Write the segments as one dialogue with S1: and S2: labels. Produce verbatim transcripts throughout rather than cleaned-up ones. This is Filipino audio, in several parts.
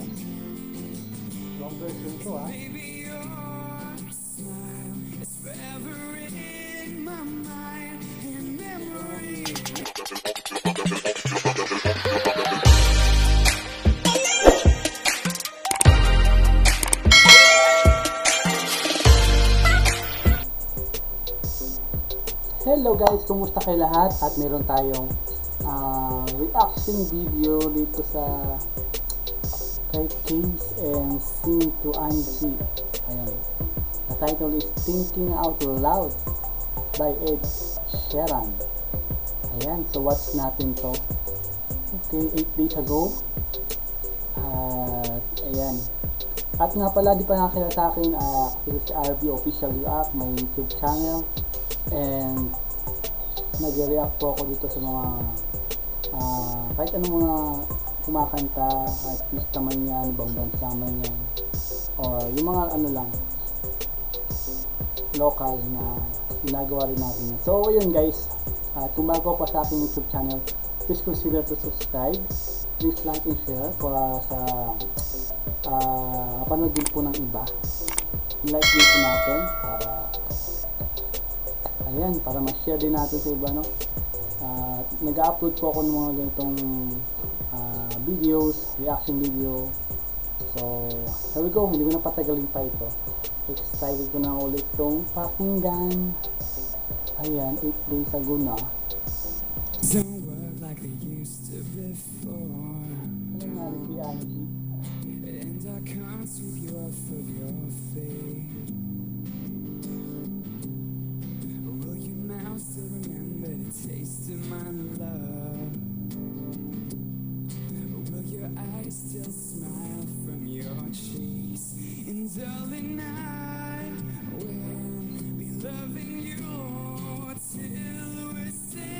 S1: nice. Long version to ah. Hello guys, kumusta kayo lahat? At meron tayong uh, reaction video dito sa kay Kice and Sing to Anji. Ayan. The title is Thingkingoutloud by EdSheeran. Ayan, so watch natin to. Okay, eight days ago. At uh, ayan. At nga pala, di pa nakakilala sa akin, uh, si R B Official React, may YouTube channel. And nag-react po ako dito sa mga uh, kahit anong mga kumakanta, artista man niya, ano bang bansa man niya, or yung mga ano lang local na ginagawa rin natin. So yun guys, uh, kung bago pa sa aking YouTube channel, please consider to subscribe, please like and share para sa uh, mapanood din po ng iba. Like din po natin para ayan, para ma-share din natin sa iba, no? Uh, nag-upload po ako ng mga ganitong uh, videos, reaction video. So, here we go. Hindi ko na patagalin pa ito. Excited ko na ulit itong pakinggan. Ayan, eight days ago na.
S2: Don't work like they used to before.
S1: Ano nga rin si Anji?
S2: And I can't sweep you off of your feet. Still remember the taste of my love. Will your eyes still smile from your cheeks? And darling, I will be loving you till we're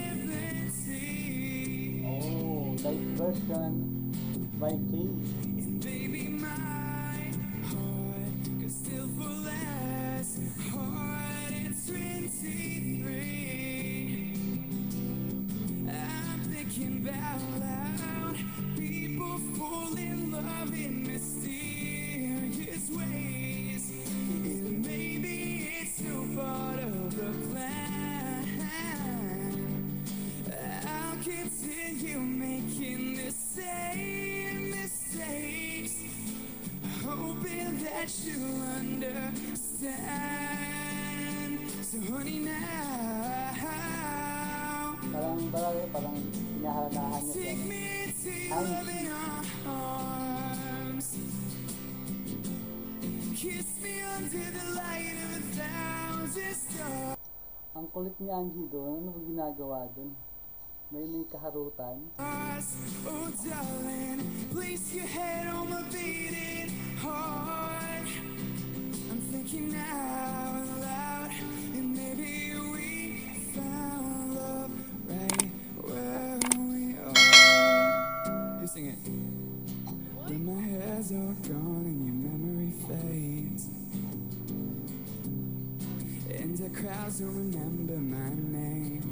S2: seventy.
S1: Oh, live version by Kilig.
S2: And baby, my heart could still fall as hard at twenty-three. Out loud, people fall in love in mysterious ways, and maybe it's no part of the plan. I'll continue making the same mistakes, hoping that you'll understand. So honey, now
S1: parang parang parang inaharanahan niya siya. Anji. Ang kulit ni Anji doon. Ano ba ginagawa doon? May may kaharutan.
S2: Oh darling, place your head on my beating heart. I'm thinking out loud, and maybe we found love right where we are. You sing it. When my hair's all gone and your memory fades, and the crowds don't remember my name,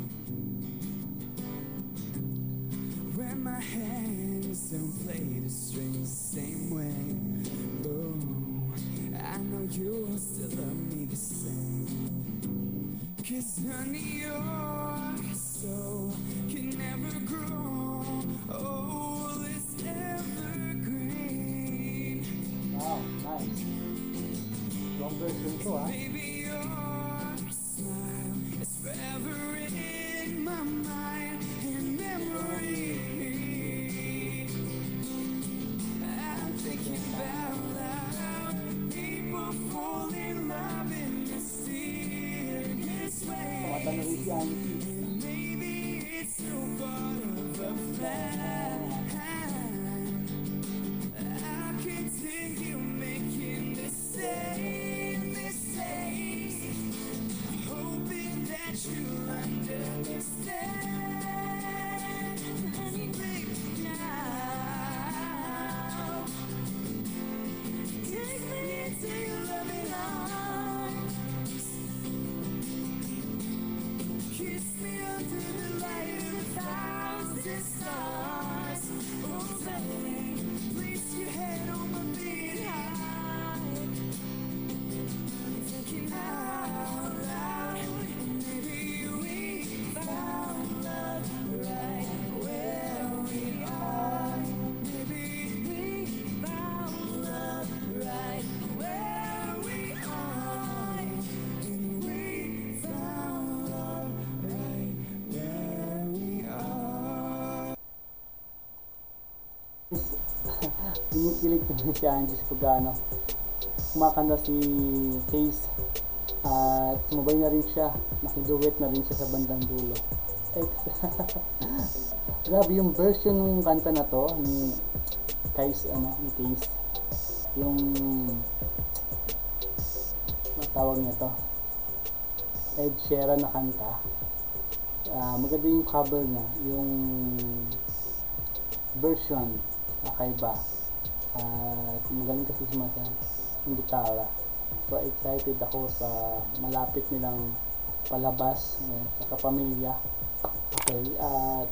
S2: when my hands don't play the strings the same way, oh, I know you will still love me the same. Cause honey, your soul can never grow old, it's evergreen.
S1: Wow, nice. Long version to ah.
S2: Baby, your smile is forever in my mind and memory. I'm thinking about loud, people fall in love in mysterious ways. Maybe it's no part of a plan. I'll continue making the same mistakes, hoping that you'll understand. Honey, baby, now take me into your loving arms. Kiss me under the light of a thousand stars. Oh,
S1: kinikilig naman si Anji sa pag-ano. Kumakanta si Kice at sumabay na rin siya, nakiduet na rin siya sa bandang dulo. Grabe yung version ng kanta na to ni Kice, ano, ni Kice. Yung matawag niya to, EdSheeran na kanta. Uh, maganda yung cover niya, yung version nakaiba. At uh, magaling kasi sumasa yung gitara. So excited ako sa malapit nilang palabas eh, sa kapamilya. Okay, at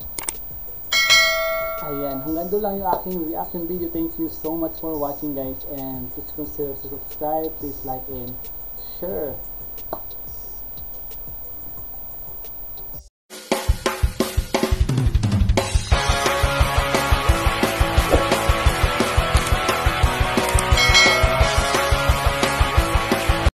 S1: ayan, hanggang doon lang yung aking reaction video. Thank you so much for watching guys, and please consider to subscribe, please like and share